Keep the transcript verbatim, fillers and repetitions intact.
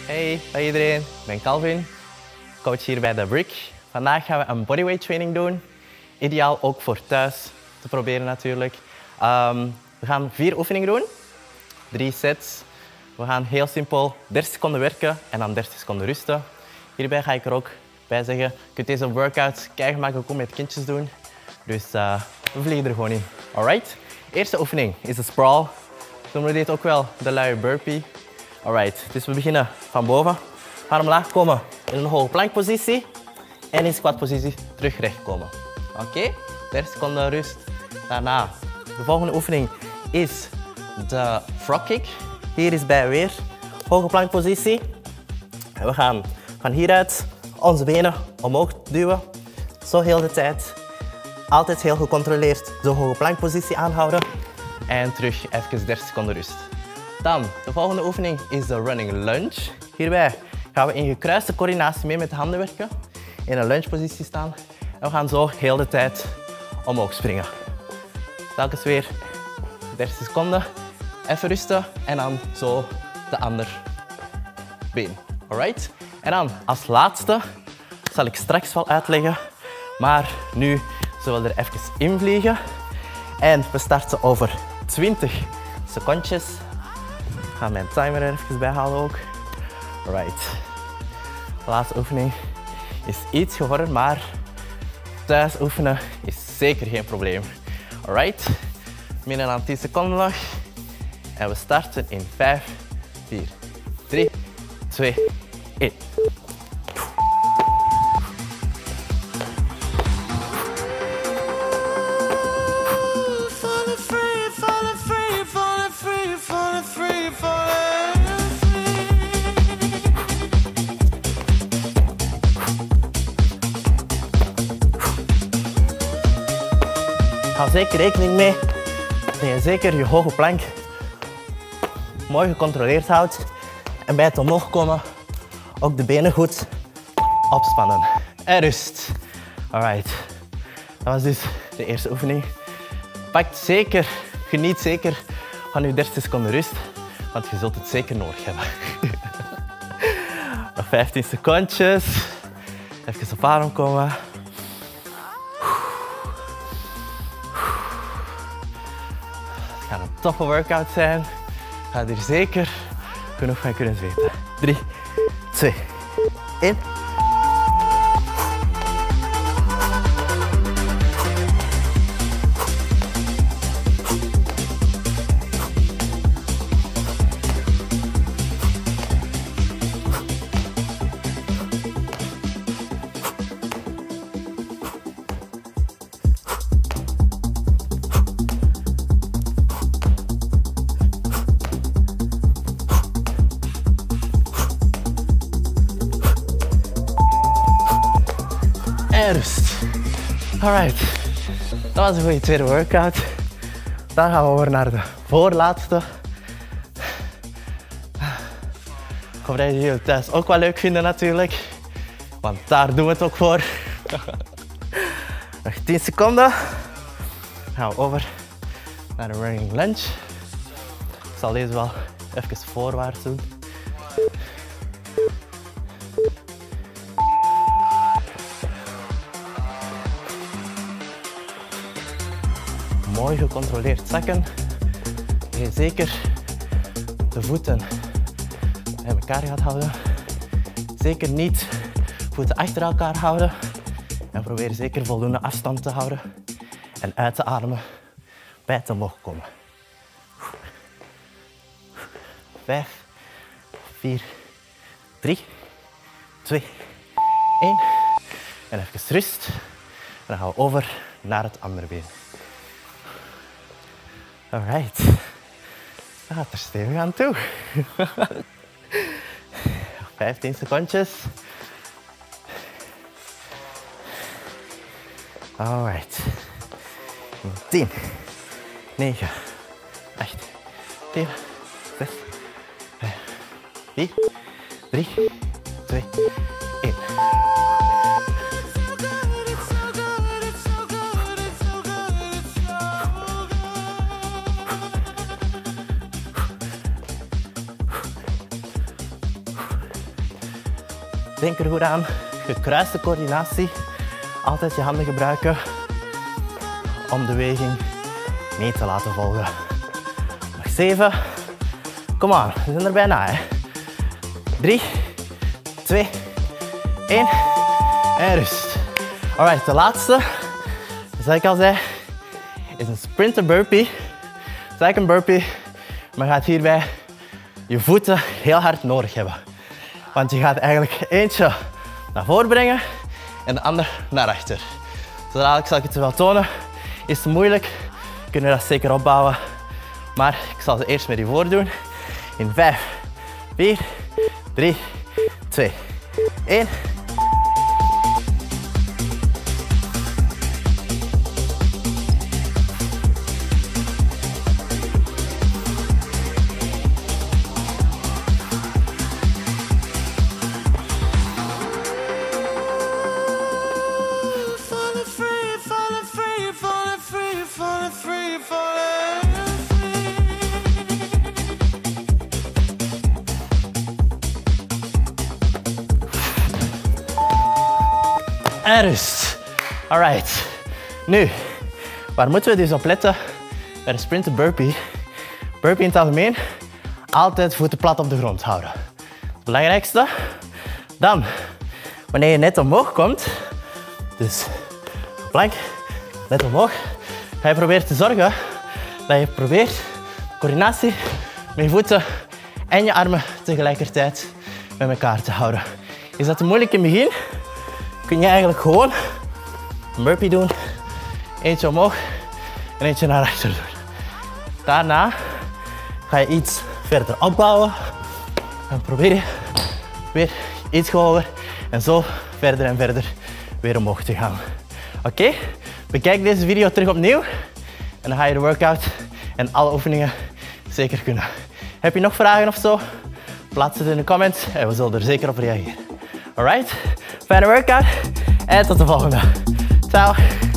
Hey, dag iedereen. Ik ben Calvin, coach hier bij The Brick. Vandaag gaan we een bodyweight training doen. Ideaal ook voor thuis te proberen natuurlijk. Um, we gaan vier oefeningen doen. Drie sets. We gaan heel simpel dertig seconden werken en dan dertig seconden rusten. Hierbij ga ik er ook bij zeggen, je kunt deze workout gemakkelijk ook met kindjes doen. Dus uh, we vliegen er gewoon in. Alright? Eerste oefening is de sprawl. Zo noemen we dit ook wel de luie burpee. Alright, dus we beginnen van boven. We gaan omlaag komen in een hoge plankpositie. En in squatpositie terug recht komen. Oké, okay? dertig seconden rust. Daarna, de volgende oefening is de frog kick. Hier is bij weer hoge plankpositie. En we gaan van hieruit onze benen omhoog duwen. Zo heel de tijd. Altijd heel gecontroleerd de hoge plankpositie aanhouden. En terug even dertig seconden rust. Dan, de volgende oefening is de running lunge. Hierbij gaan we in gekruiste coördinatie mee met de handen werken. In een lunge-positie staan. En we gaan zo heel de tijd omhoog springen. Telkens weer dertig seconden. Even rusten en dan zo de andere been. Alright? En dan als laatste zal ik straks wel uitleggen. Maar nu zullen we er even in vliegen. En we starten over twintig secondjes. Ik ga mijn timer er even bij halen ook. Alright. De laatste oefening is iets geworden, maar thuis oefenen is zeker geen probleem. Alright. Minder dan tien seconden nog. En we starten in vijf, vier, drie, twee, één. Hou zeker rekening mee dat je zeker je hoge plank mooi gecontroleerd houdt. En bij het omhoog komen ook de benen goed opspannen. En rust. Alright. Dat was dus de eerste oefening. Pak zeker, geniet zeker van je dertig seconden rust, want je zult het zeker nodig hebben. Nog vijftien secondjes. Even op adem komen. Het gaat een toffe workout zijn. Je gaat er zeker genoeg van kunnen zweten. drie, twee, één. En rust. Alright, dat was een goede tweede workout. Dan gaan we over naar de voorlaatste. Ik hoop dat jullie het thuis ook wel leuk vinden natuurlijk. Want daar doen we het ook voor. Nog tien seconden. Dan gaan we over naar de running lunge. Ik zal deze wel even voorwaarts doen. Mooi gecontroleerd zakken. Je zeker de voeten bij elkaar gaat houden. Zeker niet voeten achter elkaar houden. En probeer zeker voldoende afstand te houden. En uit te ademen bij het omhoog komen. Vijf, vier, drie, twee, één. En even rust. En dan gaan we over naar het andere been. Alright, dat gaat er stevig aan toe. vijftien secondjes. Alright. tien, negen, acht, zeven, zes, vijf, vier, drie, twee, één. Denk er goed aan. Gekruiste coördinatie. Altijd je handen gebruiken om de beweging mee te laten volgen. Nog zeven. Kom aan, we zijn er bijna. Hè. Drie, twee, één. En rust. Alright, de laatste, zoals ik al zei, is een sprinter burpee. Het is eigenlijk een burpee, maar je gaat hierbij je voeten heel hard nodig hebben. Want je gaat eigenlijk eentje naar voren brengen en de ander naar achter. Zo dadelijk zal ik het wel tonen. Is het moeilijk, kunnen we dat zeker opbouwen. Maar ik zal ze eerst met je voor doen. In vijf, vier, drie, twee, één. En rust. Alright. Nu, waar moeten we dus op letten bij de sprinter burpee? Burpee in het algemeen, altijd voeten plat op de grond houden. Het belangrijkste. Dan, wanneer je net omhoog komt, dus plank, net omhoog, ga je proberen te zorgen dat je probeert coördinatie met je voeten en je armen tegelijkertijd met elkaar te houden. Is dat te moeilijk in het begin? Kun je eigenlijk gewoon een burpee doen, eentje omhoog en eentje naar achter doen. Daarna ga je iets verder opbouwen en probeer je weer iets hoger en zo verder en verder weer omhoog te gaan. Oké, okay? Bekijk deze video terug opnieuw en dan ga je de workout en alle oefeningen zeker kunnen. Heb je nog vragen of zo? Plaats het in de comments en we zullen er zeker op reageren. Alright, fijne workout en tot de volgende. Ciao.